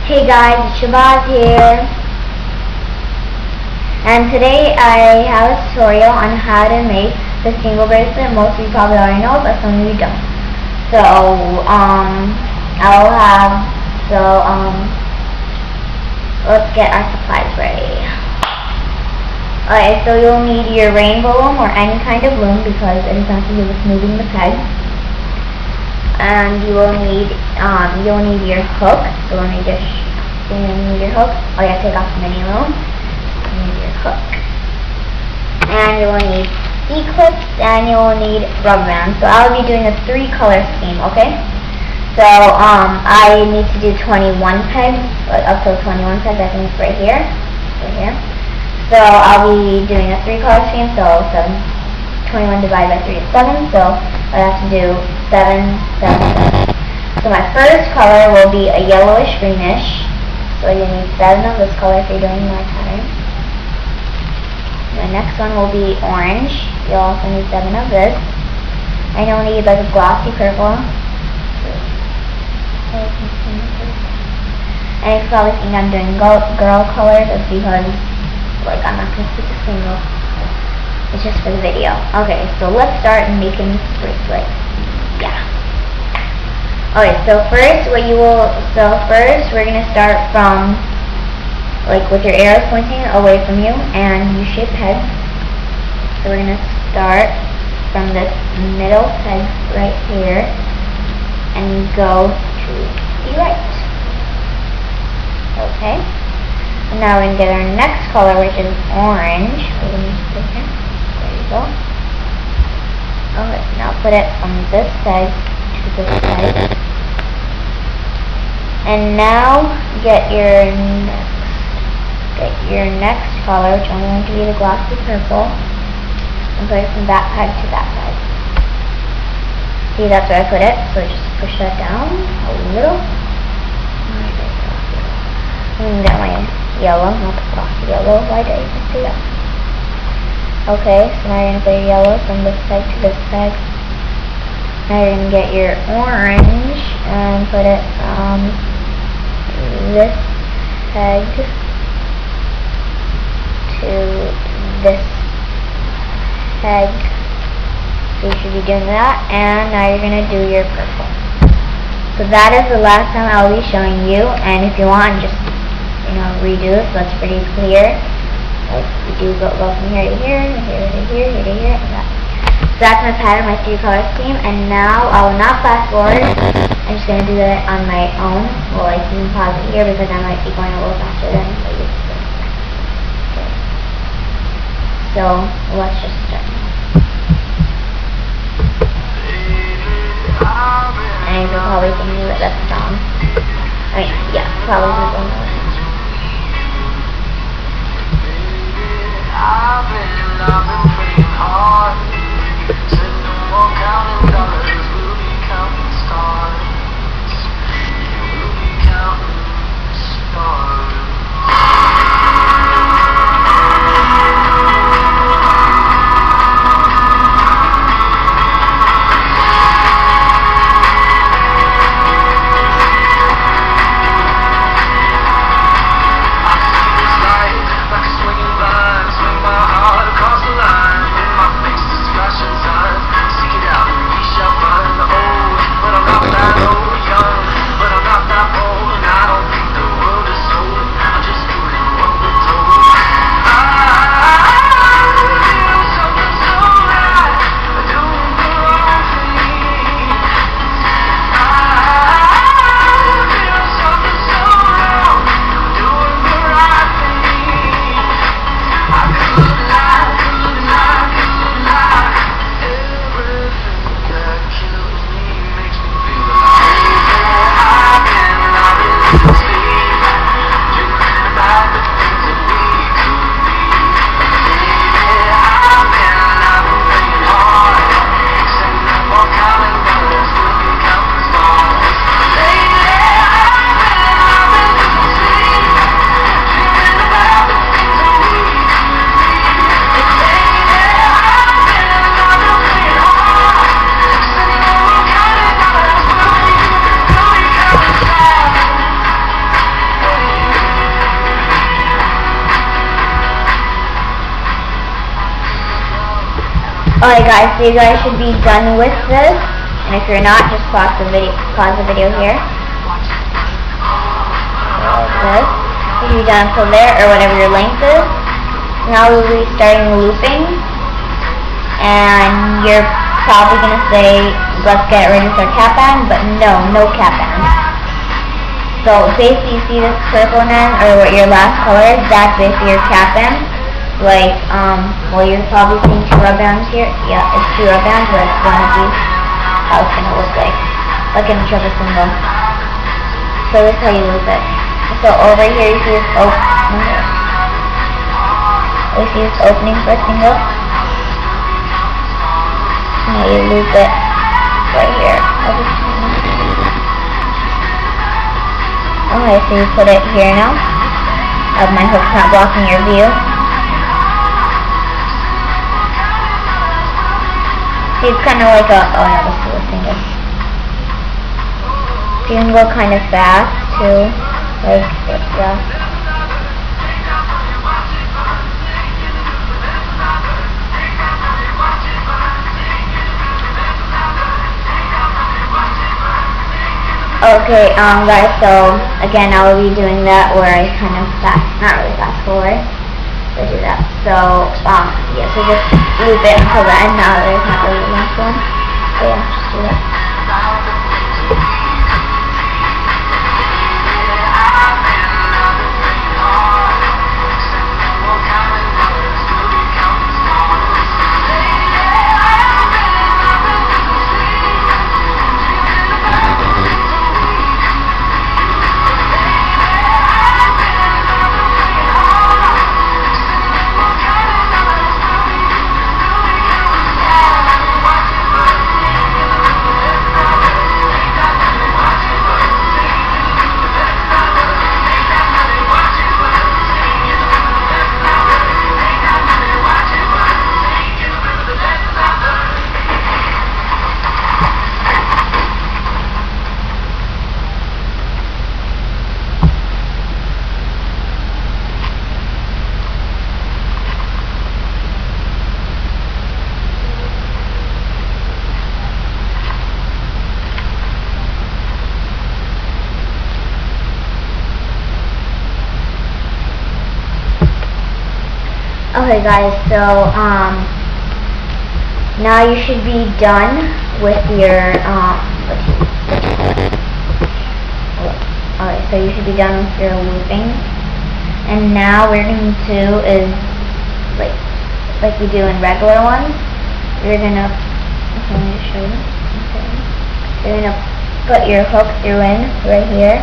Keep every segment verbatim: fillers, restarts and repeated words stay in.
Hey guys, it's Shahbaz here, and today I have a tutorial on how to make the single bracelet. Most of you probably already know, but some of you don't. So, um, I'll have, so, um, let's get our supplies ready. Alright, so you'll need your rainbow loom or any kind of loom because it is nothing to do with moving the peg. And you will need, um, you'll need your hook. So let me just, you need your hook. Oh yeah, take off the mini loom. You need your hook. And you will need C-clips and you will need rubber bands. So I'll be doing a three color scheme, okay? So, um, I need to do twenty-one pegs, up to twenty-one pegs, I think it's right here, right here. So I'll be doing a three color scheme, so seven, twenty-one divided by three is seven, so I have to do seven, seven, seven. So my first color will be a yellowish greenish, so you need seven of this color if you're doing my pattern. The next one will be orange, you'll also need seven of this, and you'll need like a glossy purple. And you probably think I'm doing girl, girl colors, it's because like I'm not going to keep the single. It's just for the video. Okay, so let's start making this bracelet. Yeah. Okay, so first what you will, so first we're going to start from, like with your arrows pointing away from you and U-shaped peg. So we're going to start from this middle peg right here and go to the right. Okay. And now we're going to get our next color, which is orange. There you go. Okay, now put it from this peg to this peg. And now get your next, get your next color, which I'm going to be the glossy purple, and put it from that peg to that peg. See, that's where I put it, so just push that down a little. And get my yellow, not the glossy yellow. Why did I even do that? Okay, so now you're going to put your yellow from this peg to this peg. Now you're going to get your orange and put it from this peg to this peg. So you should be doing that. And now you're going to do your purple. So that is the last time I'll be showing you. And if you want, just, you know, redo it so it's pretty clear. Like you do go, go from here to here, here to here, here to here, and that. So that's my pattern, my three color scheme. And now I will not fast forward. I'm just gonna do that on my own. Well, I can pause it here because I might be going a little faster than what you expect. Okay. So let's just start. And you're probably thinking that that's a song. I mean, yeah, probably people know it. I've been, I've been praying hard. Said no more counting dollars, we'll be counting stars. Yeah, we'll be counting stars. Alright guys, so you guys should be done with this. And if you're not, just pause the video pause the video here. Like this. You should be done until there, or whatever your length is. Now we'll be starting looping. And you're probably gonna say, let's get ready for cap band, but no, no cap band. So basically you see this purple then, or what your last color is, that's basically your cap band. Like, um, well, you're probably seeing two rub bands here. Yeah, it's two rub bands, but it's one of these. How it's gonna look like, like in a triple single. So this is how you loop it. So over here you see this opening. You see this opening for a single. Now you loop it right here. Okay, so you put it here now. I have my hook's not blocking your view. It's kind of like a, oh yeah, let's do a single. So you can go kind of fast too, like, yeah. Okay, um guys, so again I will be doing that where I kind of fast, not really fast forward. To do that. So, um, yeah, so just loop it until the end. Now there's not really the next one. So yeah, just do that. Okay guys, so um, now you should be done with your um, okay, so you should be done with your looping, and now what we're going to do is like like you do in regular ones. You're gonna okay, let me show you. Okay. You're gonna put your hook through in right here,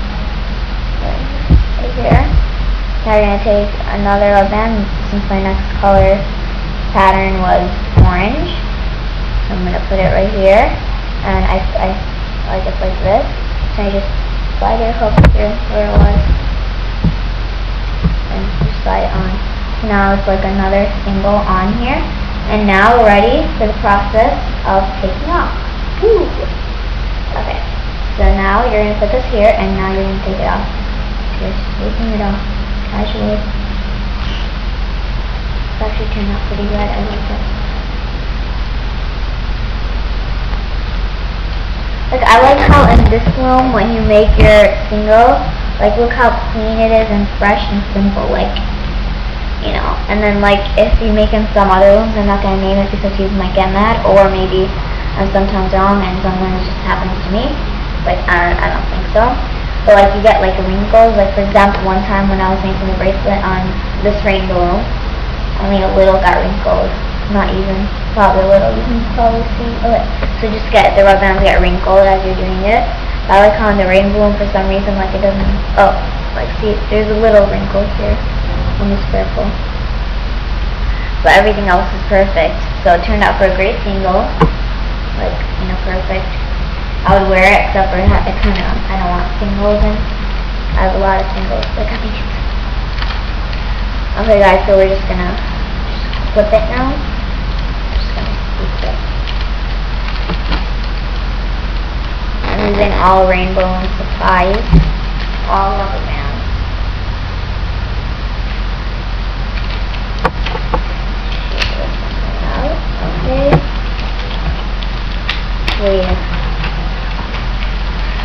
right here. Now you're going to take another rub band, since my next color pattern was orange. So I'm going to put it right here, and I, I, I just like this. So I just slide your hook through where it was, and just slide it on. So now it's like another single on here, and now we're ready for the process of taking off. Woo! Okay, so now you're going to put this here, and now you're going to take it off. So you're taking it off. Casually. It's actually turned out pretty red. I like it. Like, I like how in this loom, when you make your single, like, look how clean it is and fresh and simple. Like, you know. And then, like, if you make in some other looms, I'm not gonna name it because you might get mad, or maybe I'm sometimes wrong and sometimes it just happens to me. But I don't, I don't think so. So like you get like wrinkles, like for example one time when I was making the bracelet on this Rainbow Loom, only a little got wrinkled, not even, probably a little, you can probably see, okay. So just get, the rub bands get wrinkled as you're doing it. I like how in the Rainbow Loom for some reason like it doesn't, oh, like see, there's a little wrinkles here on this purple. But everything else is perfect, so it turned out for a great single, like, you know, perfect. I would wear it, except for it kind of, I don't want singles in. I have a lot of singles, like I think it's... Okay guys, so we're just gonna just flip it now. Just gonna flip it. I'm using all Rainbow Loom supplies, all rubber bands. Okay.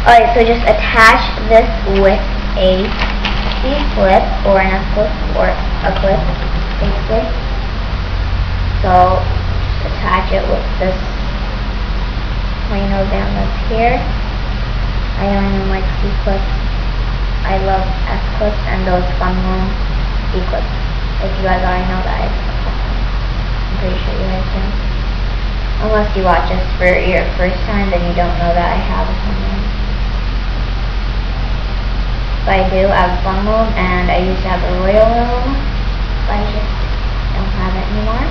Alright, so just attach this with a C-clip or an S-clip or a clip, basically. So just attach it with this Plano band that's here. I don't even like C-clips. I love S-clips and those Fun Loom C-clips. Like, you guys already know that. I'm pretty sure you guys do. Unless you watch this for your first time, then you don't know that I have a Fun Loom. But I do have Fun Loom, and I used to have a Royal Loom, but I just don't have it anymore.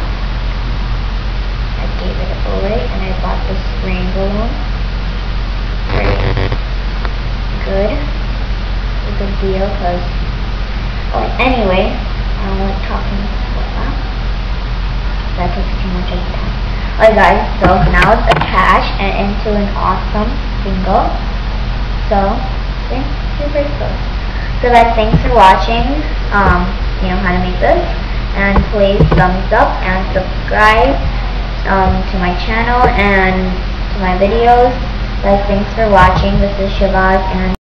I gave it away, and I bought this Rainbow Loom. Very good. It's a good deal, because, oh, anyway, I don't like talking about that. That takes too much of the time. Alright guys, so now it's attached and into an awesome single. So, thanks for your bracelet. So guys, thanks for watching, um, you know how to make this. And please thumbs up and subscribe um, to my channel and to my videos. Guys, thanks for watching. This is Shahbaz and